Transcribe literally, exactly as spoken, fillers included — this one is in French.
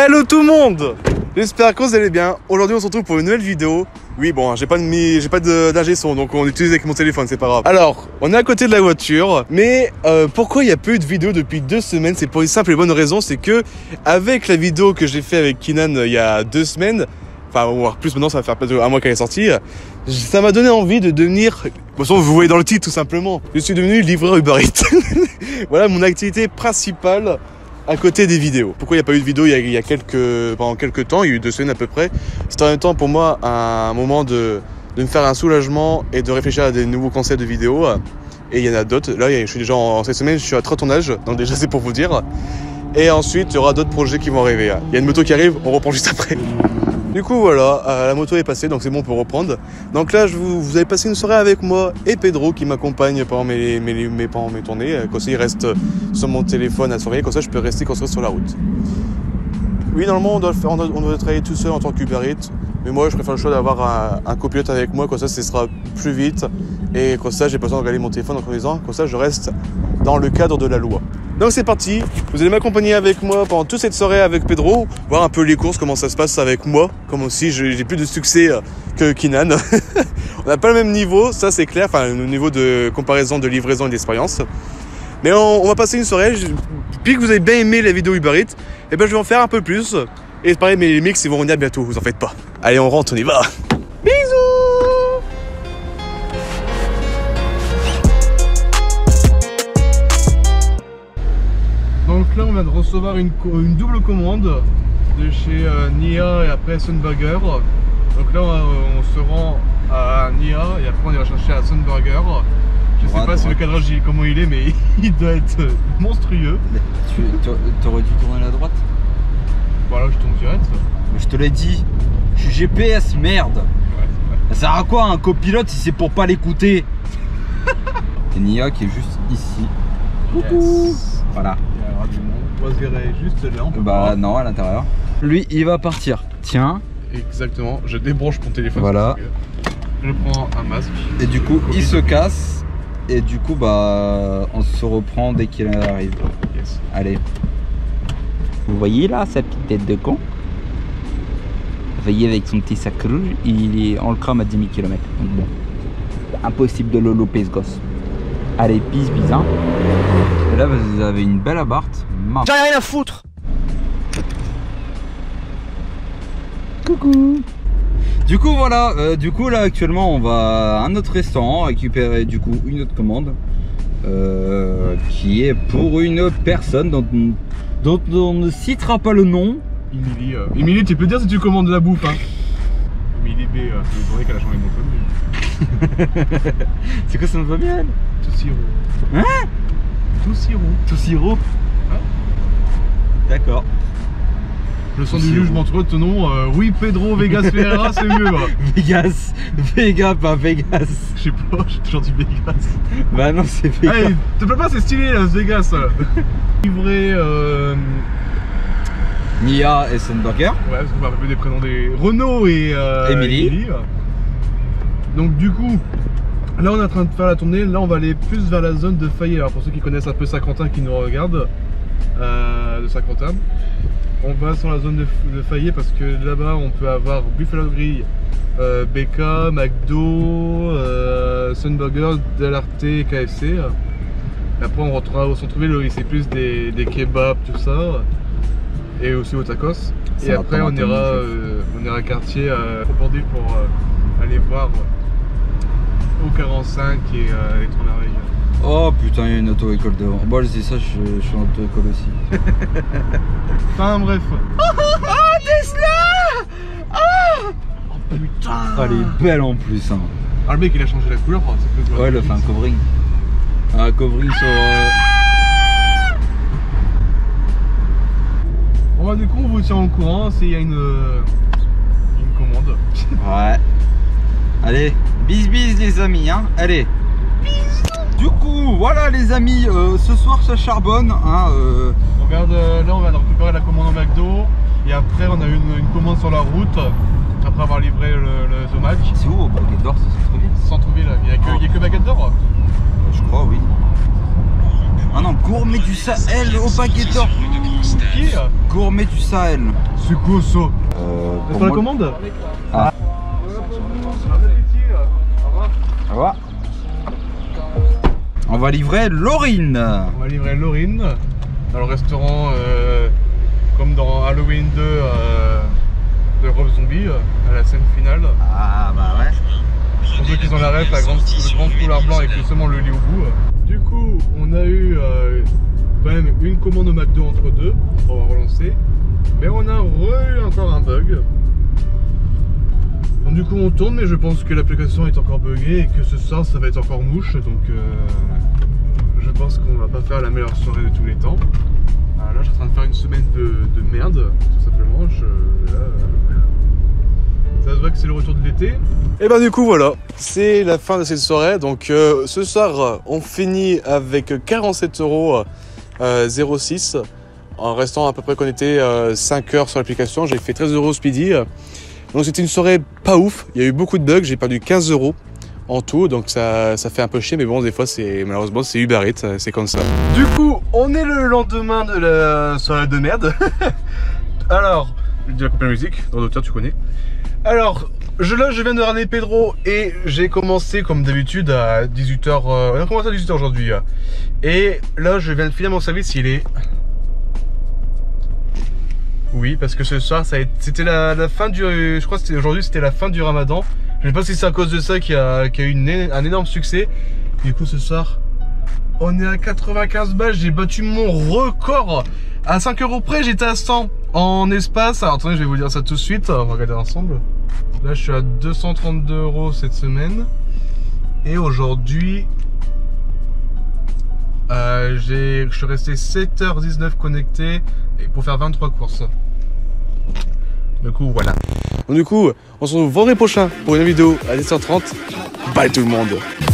Hello tout le monde, j'espère que vous allez bien. Aujourd'hui on se retrouve pour une nouvelle vidéo. Oui bon, j'ai pas de j'ai pas d'ingé son, donc on utilise avec mon téléphone, c'est pas grave. Alors, on est à côté de la voiture, mais euh, pourquoi il n'y a pas eu de vidéo depuis deux semaines? C'est pour une simple et bonne raison, c'est que avec la vidéo que j'ai fait avec Kinan euh, il y a deux semaines, enfin voire plus maintenant, ça va faire peut-être un mois qu'elle est sortie, ça m'a donné envie de devenir, de toute façon vous voyez dans le titre tout simplement, je suis devenu livreur Uber Eats. Voilà mon activité principale à côté des vidéos. Pourquoi il n'y a pas eu de vidéo il y a, il y a quelques, pendant quelques temps, il y a eu deux semaines à peu près. C'était en même temps pour moi un moment de, de me faire un soulagement et de réfléchir à des nouveaux concepts de vidéos. Et il y en a d'autres. Là, je suis déjà en, en cette semaine, je suis à trois tournages, donc déjà c'est pour vous dire. Et ensuite, il y aura d'autres projets qui vont arriver. Il y a une moto qui arrive, on reprend juste après. Du coup voilà, euh, la moto est passée, donc c'est bon, on peut reprendre. Donc là, je vous, vous avez passé une soirée avec moi et Pedro qui m'accompagne pendant mes, mes, mes, pendant mes tournées. Comme ça, il reste sur mon téléphone à surveiller, comme ça je peux rester quand sur la route. Oui, normalement, on doit, faire, on, doit, on doit travailler tout seul en tant qu'Uber Eats, mais moi, je préfère le choix d'avoir un, un copilote avec moi, comme ça, ce sera plus vite. Et comme ça, j'ai pas besoin de regarder mon téléphone en conduisant, comme ça, je reste dans le cadre de la loi. Donc c'est parti, vous allez m'accompagner avec moi pendant toute cette soirée avec Pedro, voir un peu les courses, comment ça se passe avec moi, comme aussi j'ai plus de succès que Kinan. On n'a pas le même niveau, ça c'est clair, enfin le niveau de comparaison, de livraison et d'expérience. Mais on, on va passer une soirée, je, puis que vous avez bien aimé la vidéo Uber Eats, et ben je vais en faire un peu plus. Et pareil, mes mix ils vont revenir bientôt, vous en faites pas. Allez on rentre, on y va. Bisous. Donc là on vient de recevoir une, une double commande de chez euh, Nia et après Sunburger. Donc là on, on se rend à Nia et après on ira chercher à Sunburger. Je sais droite, pas droite. Si le cadrage comment il est, mais il doit être monstrueux. Mais tu aurais dû tourner à la droite. Voilà, je tourne direct. Mais je te l'ai dit, je suis G P S, merde. Ouais, ouais. Ça sert à quoi un copilote si c'est pour pas l'écouter? Et Nia qui est juste ici. Coucou. Yes. Voilà. On va se garer juste là. On peut bah pas. Non, à l'intérieur. Lui, il va partir. Tiens. Exactement. Je débranche mon téléphone. Voilà. Je prends un masque. Et du coup, il se casse. Et du coup, bah, on se reprend dès qu'il arrive. Yes. Allez. Vous voyez là, sa petite tête de con? Vous voyez avec son petit sac rouge, il est, on le crame à dix mille kilomètres. Donc bon, impossible de le louper ce gosse. Allez, bis bis hein. Et là vous avez une belle abarth. J'en ai rien à foutre. Coucou. Du coup voilà, euh, du coup là actuellement on va à un autre restaurant récupérer du coup une autre commande euh, qui est pour une personne dont, dont on ne citera pas le nom. Emily, euh, Emily, tu peux dire si tu commandes de la bouffe hein. Emily B, euh, c'est vrai qu'elle a changé de nom. C'est quoi son familial? Tout sirop. Hein? Tout sirop. Tout sirop. Hein? D'accord. Le son du jugement entre ton nom, euh, oui Pedro Vegas Ferreira c'est mieux. Bah. Vegas, Vega pas Vegas. Je sais pas, j'ai toujours dit Vegas. Bah non c'est Vegas. Allez, te plaît pas, c'est stylé là, Vegas. Livré euh... Nia et Sunburger. Ouais, parce qu'on va appeler des prénoms des Renaud et euh, Emily. Emily. Donc du coup, là on est en train de faire la tournée, là on va aller plus vers la zone de Fayet. Alors pour ceux qui connaissent un peu Saint-Quentin qui nous regardent, euh, de Saint-Quentin, on va sur la zone de, de Fayet parce que là-bas on peut avoir Buffalo Grill, euh, B K, McDo, euh, Sunburger, Delarte, K F C. Et après on retrouvera au centre-ville, c'est plus des, des kebabs, tout ça. Et aussi au tacos. Ça et après on ira, euh, on ira quartier euh, au bordel pour euh, aller voir euh, au quarante-cinq et euh, les trois merveilles. Oh putain, il y a une auto-école devant. Bon, je dis ça, je, je suis en auto-école aussi. Enfin bref. Oh, oh, oh Tesla. Oh, oh putain. Oh, elle est belle en plus. Hein. Ah, le mec il a changé la couleur. C'est plus ouais, il a fait un covering. Un covering sur. Euh... Bon bah du coup on vous tient au courant s'il y a une, une commande. Ouais. Allez, bis bis les amis hein. Allez. Bisous. Du coup voilà les amis, euh, ce soir ça charbonne hein, euh... On regarde euh, là on va récupérer la commande au McDo. Et après on a une, une commande sur la route. Après avoir livré le, le Zomac. C'est où au Baguette d'Or? C'est centre-ville? Centre-ville, il n'y a, a que Baguette d'Or? Je crois oui. Ah non, gourmet du Sahel au paquet d'or. Qui? Gourmet du Sahel. C'est quoi ça? Euh, C'est pas la commande? Ah. Au revoir. On va livrer Laurine. On va livrer Laurine dans le restaurant euh, comme dans Halloween deux euh, de Rob Zombie à la scène finale. Ah bah ouais. Pour ceux qui ont la ref, la grande, le grand foulard blanc avec seulement le lit au bout. Du coup, on a eu euh, quand même une commande au McDo entre deux pour avoir relancé. Mais on a eu encore un bug. Donc du coup on tourne, mais je pense que l'application est encore buggée et que ce soir ça va être encore mouche. Donc euh, je pense qu'on va pas faire la meilleure soirée de tous les temps. Alors là je suis en train de faire une semaine de, de merde, tout simplement. Je, là, ça se voit que c'est le retour de l'été. Et ben du coup voilà, c'est la fin de cette soirée. Donc euh, ce soir on finit avec quarante-sept euros zéro six en restant à peu près connecté euh, cinq heures sur l'application. J'ai fait treize euros speedy. Donc c'était une soirée pas ouf, il y a eu beaucoup de bugs, j'ai perdu quinze euros en tout, donc ça, ça fait un peu chier, mais bon des fois c'est malheureusement c'est Uber Eats, c'est comme ça. Du coup, on est le lendemain de la soirée de merde. Alors, de la coupe la musique, dans l'auteur tu connais. Alors, je, là je viens de ramener Pedro et j'ai commencé comme d'habitude à dix-huit heures, euh, on a commencé à dix-huit heures aujourd'hui. Et là je viens de finir mon service, il est... Oui, parce que ce soir, c'était la, la fin du... Je crois que aujourd'hui, c'était la fin du ramadan. Je sais pas si c'est à cause de ça qu'il y a, qu'il y a eu une, un énorme succès. Du coup, ce soir, on est à quatre-vingt-quinze balles. J'ai battu mon record. À cinq euros près, j'étais à cent en espace. Alors, attendez, je vais vous dire ça tout de suite. On va regarder ensemble. Là, je suis à deux cent trente-deux euros cette semaine. Et aujourd'hui... Euh, je suis resté sept heures dix-neuf connecté pour faire vingt-trois courses. Du coup, voilà. Donc, du coup, on se retrouve vendredi prochain pour une vidéo à dix heures trente. Bye tout le monde.